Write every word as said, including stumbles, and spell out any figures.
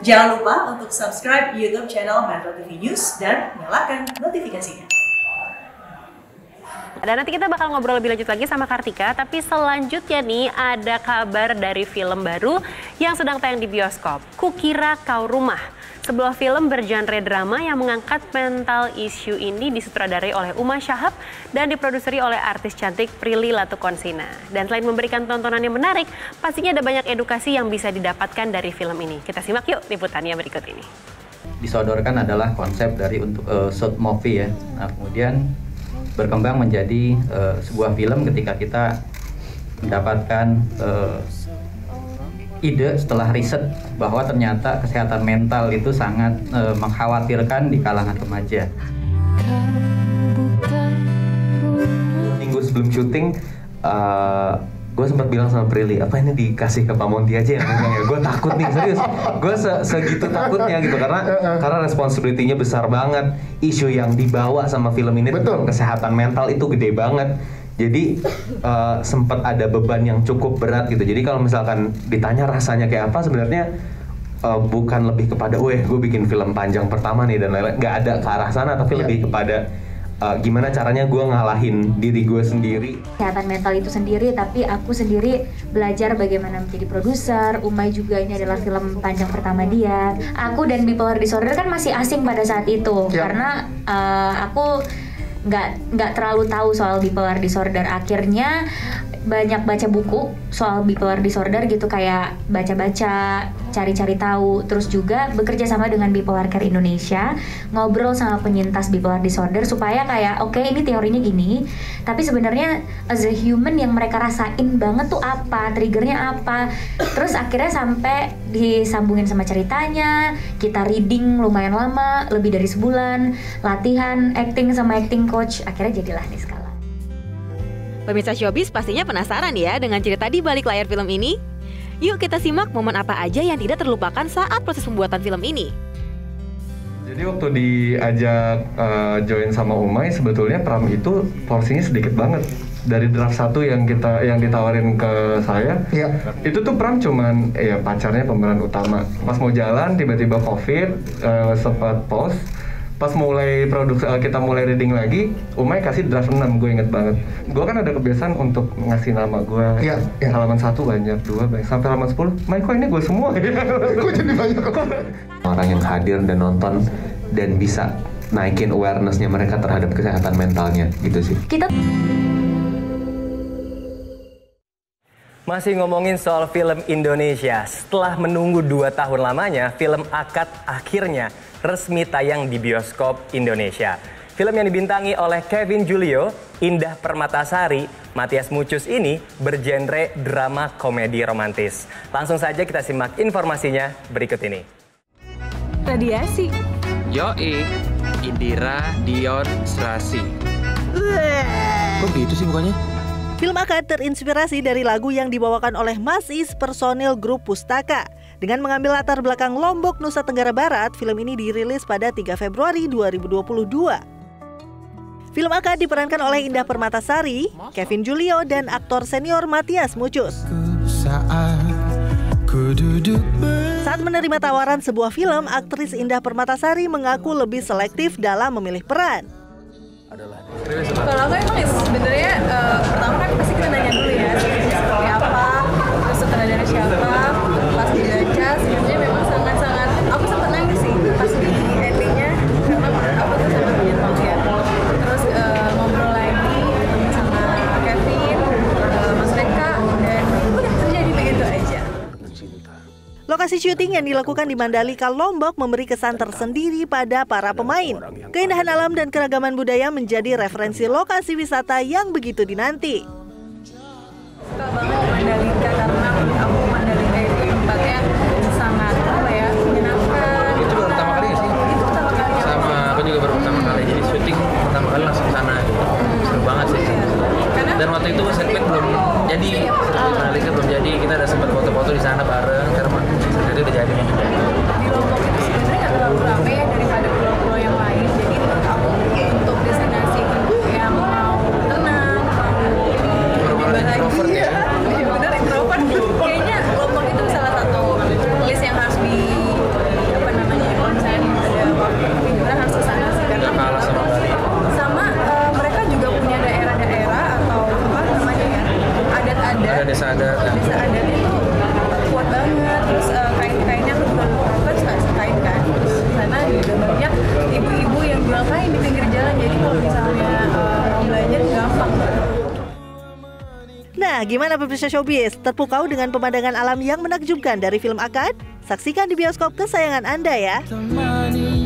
Jangan lupa untuk subscribe YouTube channel Metro T V News dan nyalakan notifikasinya. Dan nanti kita bakal ngobrol lebih lanjut lagi sama Kartika, tapi selanjutnya nih ada kabar dari film baru yang sedang tayang di bioskop, Kukira Kau Rumah. Sebuah film bergenre drama yang mengangkat mental issue ini disutradarai oleh Uma Shahab dan diproduseri oleh artis cantik Prilly Latukonsina. Dan selain memberikan tontonan yang menarik, pastinya ada banyak edukasi yang bisa didapatkan dari film ini. Kita simak yuk liputannya berikut ini. Disodorkan adalah konsep dari untuk uh, short movie ya. Nah, kemudian berkembang menjadi uh, sebuah film ketika kita mendapatkan uh, ide setelah riset bahwa ternyata kesehatan mental itu sangat uh, mengkhawatirkan di kalangan remaja. Minggu sebelum syuting, uh, gue sempat bilang sama Prilly, apa ini dikasih ke Pak Monty aja ya? ya? Gue takut nih, serius. Gue se segitu takutnya gitu, karena karena responsibility-nya besar banget. Isu yang dibawa sama film ini tentang kesehatan mental itu gede banget. Jadi uh, sempat ada beban yang cukup berat gitu. Jadi kalau misalkan ditanya rasanya kayak apa, sebenarnya uh, bukan lebih kepada, weh gue bikin film panjang pertama nih dan lain-lain. Nggak ada ke arah sana, tapi yeah. lebih kepada uh, gimana caranya gue ngalahin diri gue sendiri. Kesehatan mental itu sendiri, tapi aku sendiri belajar bagaimana menjadi produser. Umay juga ini adalah film panjang pertama dia. Aku dan bipolar disorder kan masih asing pada saat itu, yeah. karena uh, aku nggak nggak terlalu tahu soal bipolar disorder. Akhirnya banyak baca buku soal bipolar disorder gitu, kayak baca-baca, cari-cari tahu, terus juga bekerja sama dengan Bipolar Care Indonesia, ngobrol sama penyintas bipolar disorder supaya kayak oke okay, ini teorinya gini, tapi sebenarnya as a human yang mereka rasain banget tuh apa, triggernya apa. Terus akhirnya sampai disambungin sama ceritanya, kita reading lumayan lama, lebih dari sebulan, latihan acting sama acting coach, akhirnya jadilah Niskala. Pemirsa Showbiz pastinya penasaran ya dengan cerita di balik layar film ini? Yuk kita simak momen apa aja yang tidak terlupakan saat proses pembuatan film ini. Jadi waktu diajak uh, join sama Umay, sebetulnya Pram itu porsinya sedikit banget. Dari draft satu yang kita yang ditawarin ke saya, ya. Itu tuh Pram cuman ya pacarnya pemeran utama. Pas mau jalan tiba-tiba COVID, uh, sempat pause. Pas mulai produksi, kita mulai reading lagi, Umay kasih draft enam, gue inget banget. Gue kan ada kebiasaan untuk ngasih nama gue, ya, ya. Halaman satu banyak, dua banyak, sampai halaman sepuluh, May kok ini gue semua? Gue jadi banyak kok. Orang yang hadir dan nonton dan bisa naikin awareness-nya mereka terhadap kesehatan mentalnya, gitu sih. Kita masih ngomongin soal film Indonesia, setelah menunggu dua tahun lamanya, film Akad akhirnya resmi tayang di bioskop Indonesia. Film yang dibintangi oleh Kevin Julio, Indah Permatasari, Matias Mucus ini bergenre drama komedi romantis. Langsung saja kita simak informasinya berikut ini. Radiasi. Yoi, Indira Dion Strasi. Kok gitu sih mukanya? Film Akad terinspirasi dari lagu yang dibawakan oleh Mas Is personil grup Pustaka. Dengan mengambil latar belakang Lombok, Nusa Tenggara Barat, film ini dirilis pada tiga Februari dua ribu dua puluh dua. Film Akad diperankan oleh Indah Permatasari, Kevin Julio, dan aktor senior Matias Mucus. Saat menerima tawaran sebuah film, aktris Indah Permatasari mengaku lebih selektif dalam memilih peran. Kalau aku emang sebenarnya uh, pertama kan pasti kita nanya dulu ya seperti apa, terus sutradara siapa. Pas dibaca sebenarnya memang sangat-sangat, aku sempat nangis sih pas di endingnya karena aku tuh sangat menyentuh ya. Terus uh, ngobrol lagi ketemu sama Kevin, uh, Mas Reka, dan udah terjadi begitu aja. Lokasi syuting yang dilakukan di Mandalika, Lombok memberi kesan tersendiri pada para pemain. Keindahan alam dan keragaman budaya menjadi referensi lokasi wisata yang begitu dinanti. Suka banget di Mandalika karena aku Mandalika itu tempatnya sangat apa ya, menyenangkan. Itu baru pertama kali sih? Itu pertama kali. Sama aku juga baru pertama kali, jadi syuting pertama kali langsung sana. Hmm. Seru banget sih. Karena dan waktu itu sirkuit belum jadi, sirkuit Mandalika belum jadi, kita ada sempat foto-foto di sana bareng karena sirkuit udah jadi. Di Lombok itu sebenarnya nggak terlalu ramai ya daripada pulau-pulau yang lain, jadi menurut aku untuk destinasi yang mau tenang, mau desa adat. Desa adat itu kuat banget. Terus uh, kain-kainnya aku juga kan suka kain kan. Terus di sana juga banyak ibu-ibu yang jual kain di pinggir jalan. Jadi kalau misalnya uh, orang belanja gampang. Nah, gimana pemirsa Showbiz? Terpukau dengan pemandangan alam yang menakjubkan dari film Akad? Saksikan di bioskop kesayangan Anda ya.